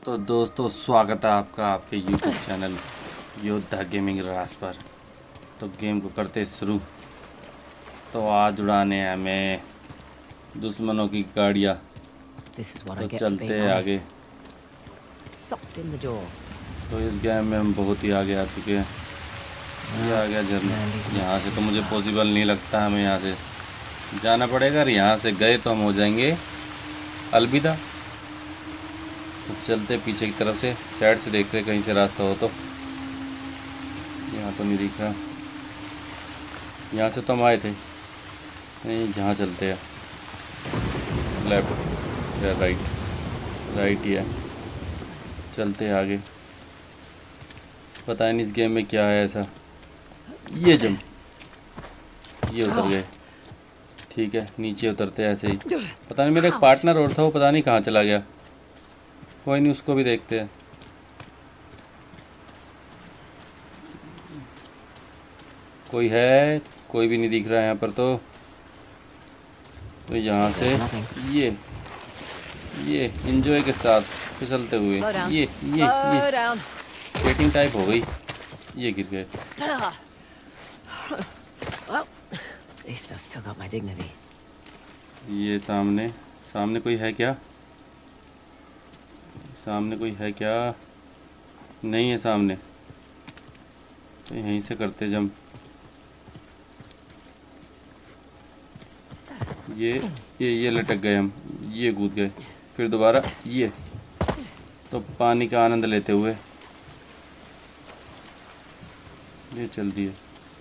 तो दोस्तों स्वागत है आपका आपके YouTube चैनल योद्धा गेमिंग रास पर। तो गेम को करते शुरू। तो आज उड़ाने हैं हमें दुश्मनों की गाड़ियाँ। तो चलते हैं आगे। तो इस गेम में हम बहुत ही आगे आ चुके हैं। ये आ गया झरना। यहाँ से तो मुझे पॉसिबल नहीं लगता, हमें यहाँ से जाना पड़ेगा। और यहाँ से गए तो हम हो जाएंगे अलविदा। तो चलते पीछे की तरफ से, साइड से देख रहे कहीं से रास्ता हो तो। यहाँ तो नहीं दिख रहा। यहाँ से तो हम आए थे। नहीं, जहाँ चलते हैं लेफ्ट या राइट, राइट ही है। चलते हैं आगे। पता नहीं इस गेम में क्या है ऐसा। ये जंप, ये उतर गए। ठीक है, नीचे उतरते हैं ऐसे ही। पता नहीं मेरा एक पार्टनर और था, वो पता नहीं कहाँ चला गया। कोई नहीं, उसको भी देखते हैं। कोई है? कोई भी नहीं दिख रहा है यहाँ पर तो। यहाँ से ये एंजॉय के साथ फिसलते हुए ये स्केटिंग टाइप हो गई। ये गिर गए। ये सामने कोई है क्या? सामने कोई है क्या? नहीं है सामने। तो यहीं से करते जंप। ये लटक गए हम। ये कूद गए। फिर दोबारा ये। तो पानी का आनंद लेते हुए ये चल दिए।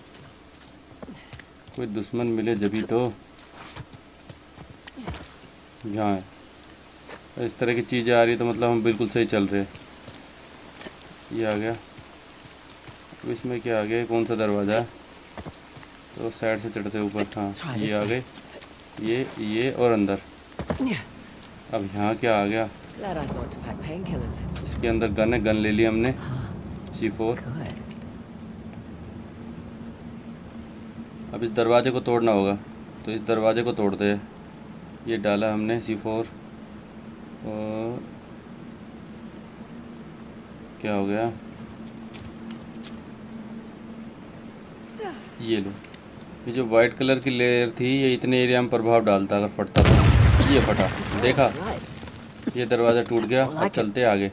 कोई दुश्मन मिले जभी तो। यहाँ है। इस तरह की चीज़ें आ रही है तो मतलब हम बिल्कुल सही चल रहे हैं। ये आ गया। अब इसमें क्या आ गया? कौन सा दरवाज़ा है? तो साइड से चढ़ते ऊपर। हाँ, ये आ गए। ये और अंदर। अब यहाँ क्या आ गया? इसके अंदर गन है। गन ले ली हमने, C4। अब इस दरवाजे को तोड़ना होगा। तो इस दरवाजे को तोड़ते हैं। ये डाला हमने C4। और क्या हो गया? ये लो। ये जो वाइट कलर की लेयर थी, ये इतने एरिया में प्रभाव डालता अगर फटता तो। ये फटा, देखा? ये दरवाज़ा टूट गया। अब चलते आगे।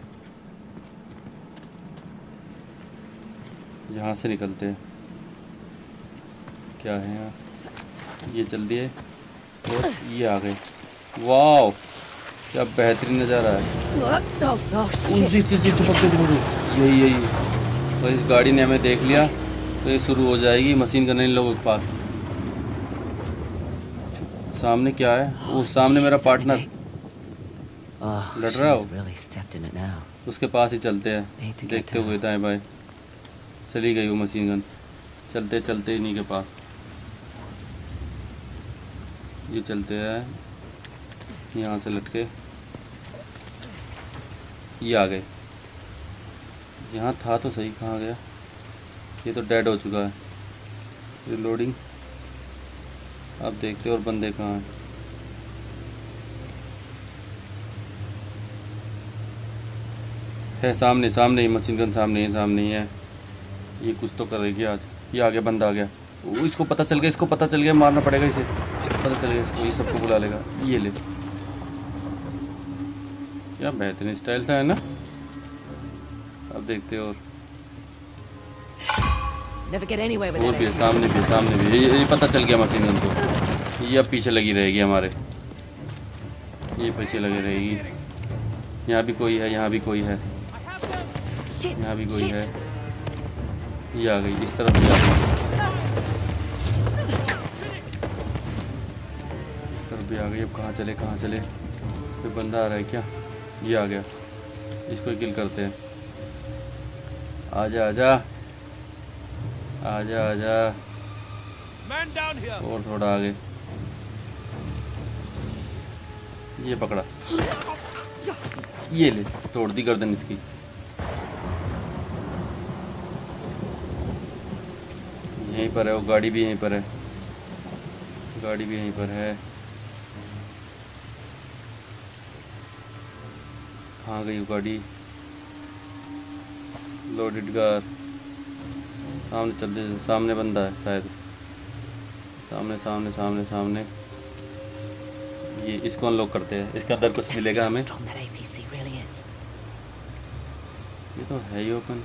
यहाँ से निकलते हैं। क्या है यहाँ? ये चल दिए और ये आ गए। वाह, क्या बेहतरीन नज़ारा है। उसी चीज़ चिपकते यही। और इस गाड़ी ने हमें देख लिया तो ये शुरू हो जाएगी मशीन गन इन लोगों के पास। सामने क्या है? वो सामने मेरा पार्टनर लड़ रहा हो। उसके पास ही चलते हैं, देखते हुए दाएं बाएं। चली गई वो मशीन गन। चलते चलते इन्हीं के पास ये चलते हैं। यहाँ से लटके ये आ गए। यहाँ था तो सही, कहाँ गया? ये तो डेड हो चुका है। रिलोडिंग। अब देखते और बंदे कहाँ हैं। है सामने ही मशीन गन। सामने ही है। ये कुछ तो करेगी आज। ये आ गया, बंदा आ गया। इसको पता चल गया, मारना पड़ेगा इसे। पता चल गया इसको, ये सबको बुला लेगा। ये ले। क्या बेहतरीन स्टाइल था, है ना? अब देखते और भी सामने भी। ये पता चल गया मशीन गन को। ये अब पीछे लगी रहेगी हमारे। ये पीछे लगी रहेगी। यहाँ भी कोई है, यहाँ भी कोई है। ये आ गई। इस तरफ भी आ गई। अब कहाँ चले? कोई बंदा आ रहा है क्या? ये आ गया। इसको ही किल करते हैं। आजा। और थोड़ा आगे। ये पकड़ा। ये ले, तोड़ दी गर्दन इसकी। यहीं पर है वो। गाड़ी भी यहीं पर है। कहाँ गई वो गाड़ी? Loaded car. सामने चलते, सामने बंदा है शायद। सामने सामने सामने सामने। ये इसको अनलॉक करते हैं, इसके अंदर कुछ मिलेगा हमें। ये तो है ही ओपन।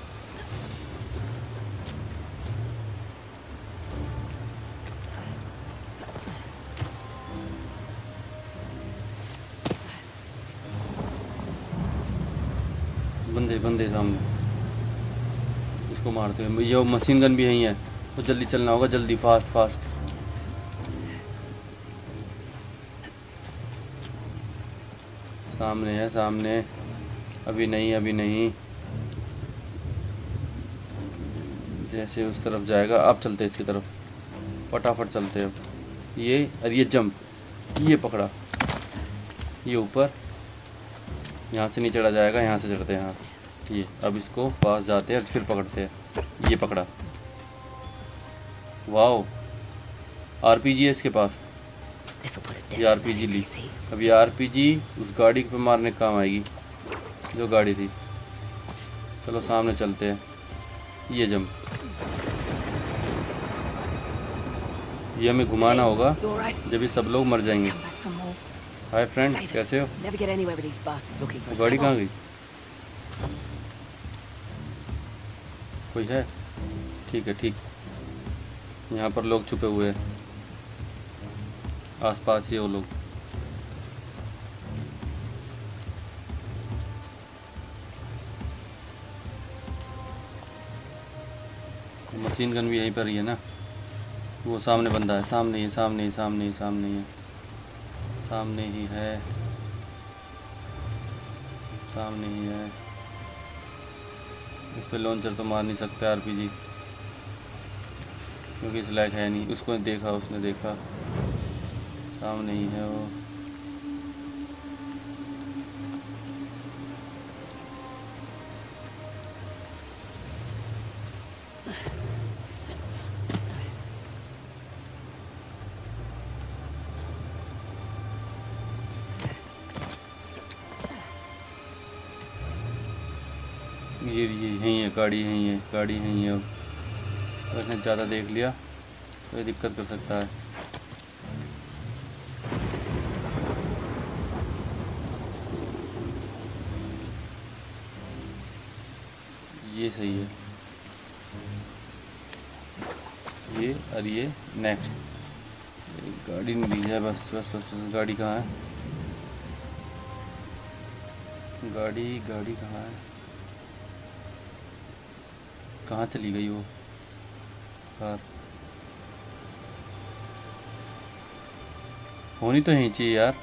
बंदे बंदे सामने, इसको मारते हैं। ये मशीन गन भी यहीं है, तो जल्दी चलना होगा, जल्दी फास्ट फास्ट। सामने है सामने। अभी नहीं अभी नहीं, जैसे उस तरफ जाएगा अब चलते इसकी तरफ, फटाफट चलते अब। ये अरे ये जंप, ये पकड़ा, ये ऊपर, यहाँ से नहीं चढ़ा जाएगा, यहाँ से चढ़ते हैं। हाँ ये अब इसको पास जाते हैं, फिर पकड़ते हैं। ये पकड़ा। वाओ, आरपीजी है इसके पास। ये आरपीजी ली। अब ये आरपीजी उस गाड़ी पे मारने काम आएगी, जो गाड़ी थी। चलो सामने चलते हैं। ये जंप, ये हमें घुमाना होगा, जब ये सब लोग मर जाएंगे। हाय फ्रेंड, कैसे हो? गाड़ी कहाँ गई? कोई है? ठीक है ठीक। यहाँ पर लोग छुपे हुए हैं, आसपास ही वो लोग। मशीन गन भी यहीं पर ही है ना। वो सामने बंदा है, सामने ही सामने ही सामने ही सामने ही सामने ही है, सामने ही है। इस पे लॉन्चर तो मार नहीं सकते आरपीजी, क्योंकि इस लायक है नहीं। उसको देखा, उसने देखा, सामने ही है वो। ये यहीं है गाड़ी, यहीं है गाड़ी, यहीं है। अब अगर इसने ज़्यादा देख लिया तो ये दिक्कत कर सकता है। ये सही है, ये और ये नेक्स्ट। गाड़ी नहीं दी है, बस बस बस, बस। गाड़ी कहाँ है? गाड़ी गाड़ी कहाँ है? कहाँ चली गई वो कार? होनी तो यहीं चाहिए यार।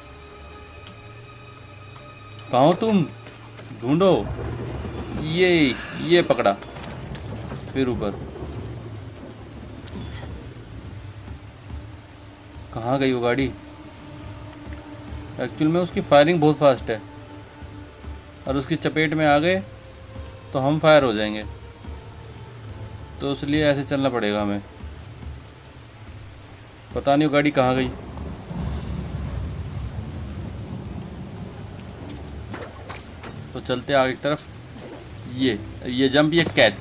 कहाँ हो तुम? ढूंढो। ये पकड़ा, फिर ऊपर। कहाँ गई वो गाड़ी? एक्चुअल में उसकी फायरिंग बहुत फास्ट है, और उसकी चपेट में आ गए तो हम फायर हो जाएंगे, तो इसलिए ऐसे चलना पड़ेगा हमें। पता नहीं वो गाड़ी कहाँ गई। तो चलते आगे की तरफ। ये जंप, ये कैच,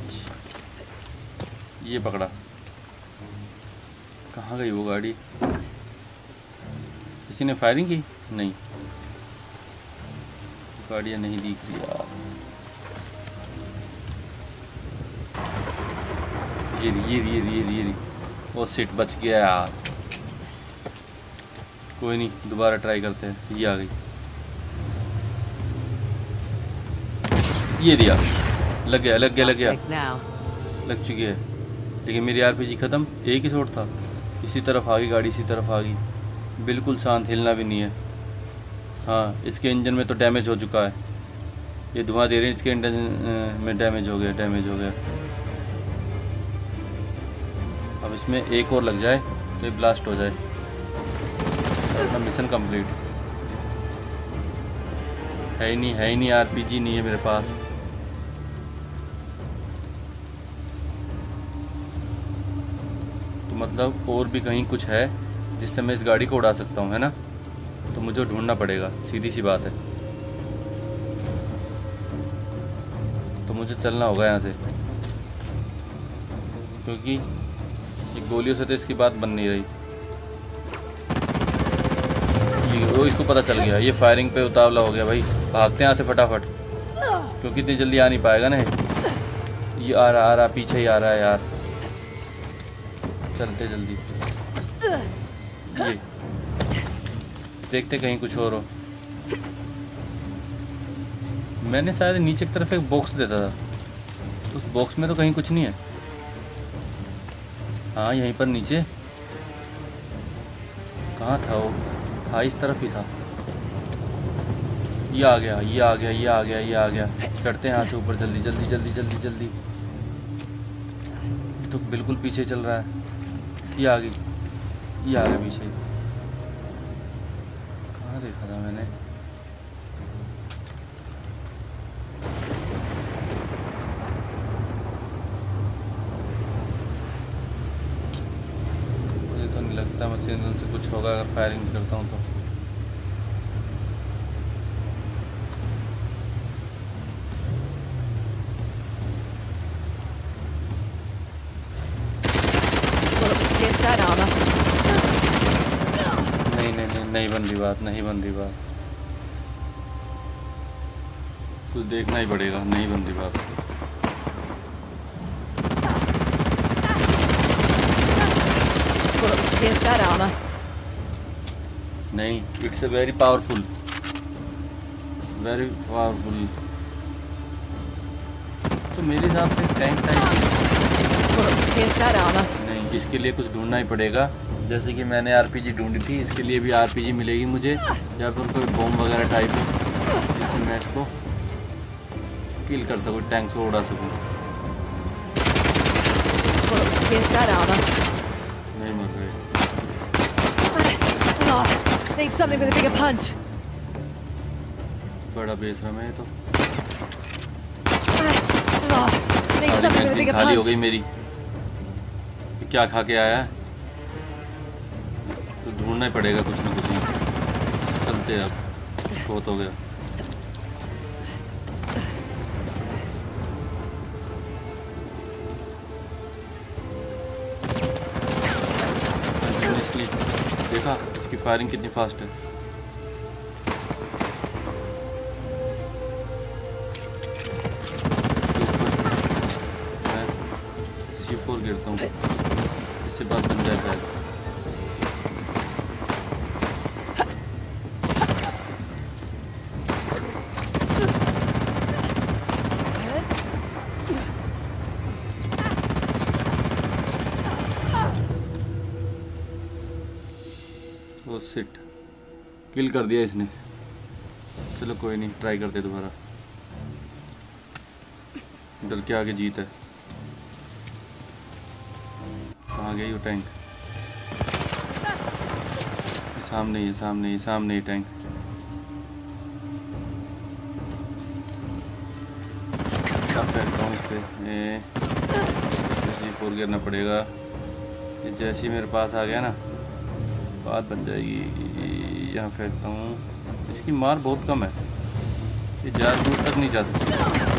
ये पकड़ा। कहाँ गई वो गाड़ी? किसी ने फायरिंग की? नहीं, गाड़ियाँ नहीं दिख रही यार। ये वो सीट बच गया यार। कोई नहीं, दोबारा ट्राई करते हैं। ये आ गई, ये दिया, लग गया लग चुकी है। लेकिन मेरी आरपीजी ख़त्म, एक ही शॉट था। इसी तरफ आ गई गाड़ी, इसी तरफ आ गई, बिल्कुल शांत, हिलना भी नहीं है। हाँ, इसके इंजन में तो डैमेज हो चुका है। ये धुआं दे रहे हैं, इसके इंजन में डैमेज हो गया। अब इसमें एक और लग जाए तो ये ब्लास्ट हो जाए, अपना मिशन कंप्लीट। है ही नहीं, आरपीजी नहीं है मेरे पास। तो मतलब और भी कहीं कुछ है जिससे मैं इस गाड़ी को उड़ा सकता हूँ, है ना? तो मुझे ढूंढना पड़ेगा, सीधी सी बात है। तो मुझे चलना होगा यहाँ से, क्योंकि ये गोलियों से तो इसकी बात बन नहीं रही। वो इसको पता चल गया, ये फायरिंग पे उतावला हो गया भाई। भागते हैं यहाँ से फटाफट, क्योंकि इतनी जल्दी आ नहीं पाएगा ना। ये आ रहा पीछे ही आ रहा है यार। चलते जल्दी, ये देखते कहीं कुछ और हो। मैंने शायद नीचे की तरफ एक बॉक्स देता था, उस बॉक्स में तो कहीं कुछ नहीं है। हाँ यहीं पर नीचे कहाँ था वो? था इस तरफ ही था। ये आ गया, ये आ गया, ये आ गया, ये आ गया। चढ़ते हैं यहाँ से ऊपर, जल्दी जल्दी जल्दी जल्दी जल्दी। तो बिल्कुल पीछे चल रहा है। ये आ गई, ये आ गया पीछे। कहाँ देखा था मैंने? मुझे तो नहीं लगता मशीन गन से कुछ होगा अगर फायरिंग करता हूँ तो। नहीं बन रही बात, नहीं बन रही बात। कुछ देखना ही पड़ेगा, नहीं बन रही बात। नहीं, it's a very powerful, very powerful. तो मेरे हिसाब से टैंक टाइप नहीं, इसके लिए कुछ ढूंढना ही पड़ेगा। जैसे कि मैंने आरपीजी ढूंढी थी, इसके लिए भी आरपीजी मिलेगी मुझे, या फिर कोई बॉम्ब वगैरह टाइप जिससे मैं इसको किल कर सकूँ, टैंक से उड़ा सकूँ। नहीं मर रहे। बड़ा बेशरम है ये तो। खाली हो गई मेरी। क्या खा के आया है? तो ढूंढना ही पड़ेगा कुछ ना कुछ ही। चलते अब, बहुत हो गया। देखा इसकी फायरिंग कितनी फास्ट है। मैं C4 गिरता हूँ, इससे बात बन जाए शायद। वो सिट किल कर दिया इसने। चलो कोई नहीं, ट्राई करते दोबारा। डर के आगे जीत है। कहाँ गई वो टैंक? सामने ही, सामने ही, सामने ही टैंक। क्या फेंकता हूँ इस पर? C4 गिरना पड़ेगा। ये जैसे ही मेरे पास आ गया ना, बात बन जाएगी। यहाँ फेंकता हूँ। इसकी मार बहुत कम है, ये ज़्यादा दूर तक नहीं जा सकती।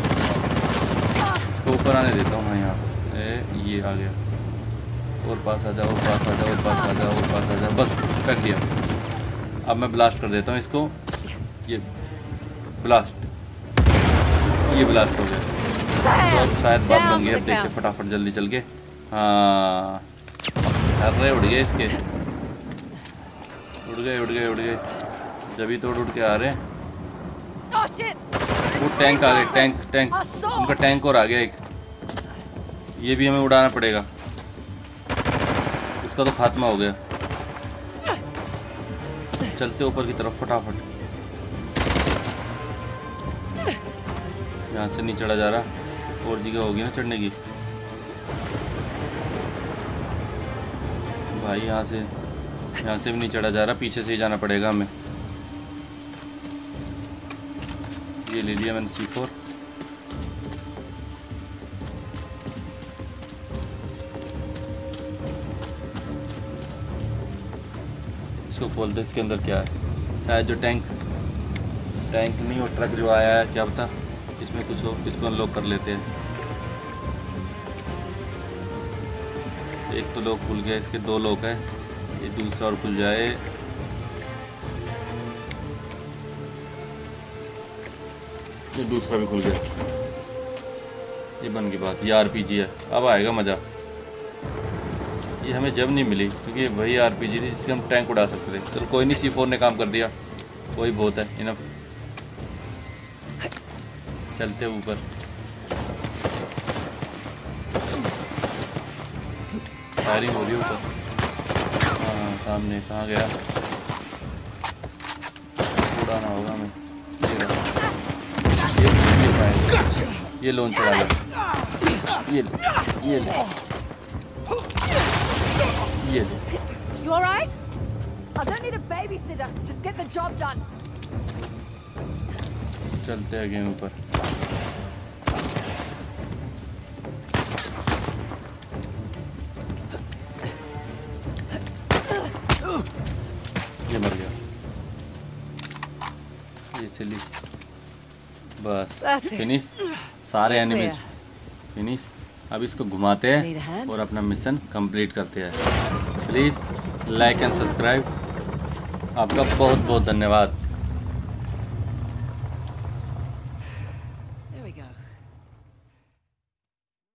इसको ऊपर आने देता हूँ। हाँ यहाँ ये आ गया। और पास आ जाओ, और पास आ जाओ, और पास आ जाओ, और पास आ जाओ। बस फेंक दिया। अब मैं ब्लास्ट कर देता हूँ इसको। ये ब्लास्ट, ये ब्लास्ट हो गया। तो अब शायद बात बन गई। अब देखते फटाफट जल्दी चल के। हाँ चल रहे, उड़ गए इसके, उड़ गए, उड़ गए, उड़ गए। जभी तो उड़ के आ रहे हैं। वो टैंक आ गए, टैंक टैंक उनका टैंक और आ गया एक। ये भी हमें उड़ाना पड़ेगा, उसका तो खात्मा हो गया। चलते ऊपर की तरफ फटाफट। यहाँ से नहीं चढ़ा जा रहा, और जगह होगी ना चढ़ने की। भाई यहाँ से भी नहीं चढ़ा जा रहा, पीछे से ही जाना पड़ेगा हमें। ये ले लिया मैंने C4। इसको खोल दे, इसके अंदर क्या है? शायद जो टैंक नहीं, वो ट्रक जो आया है, क्या पता इसमें कुछ हो, इसको अनलॉक कर लेते हैं। एक तो लॉक खुल गया, इसके 2 लॉक है, ये दूसरा और खुल जाए। ये दूसरा भी खुल गया। ये बन गई बात। ये आरपीजी है, अब आएगा मज़ा। ये हमें जब नहीं मिली क्योंकि ये वही आरपीजी थी जिससे हम टैंक उड़ा सकते थे। चलो कोई नहीं, C4 ने काम कर दिया, वही बहुत है, इनफ। चलते ऊपर। फायरिंग हो रही है ऊपर। हाँ सामने, कहाँ गया? उड़ाना होगा हमें। ये लॉन्च चला लो, ये ले, ये ले, ये ले। You alright? I don't need a babysitter. Just get the job done. चलते हैं गेम ऊपर। ये मर गया, ये चली बस। फिनिश, सारे एनिमीज फिनिश। अब इसको घुमाते हैं और अपना मिशन कंप्लीट करते हैं। Please like and subscribe. आपका बहुत बहुत धन्यवाद।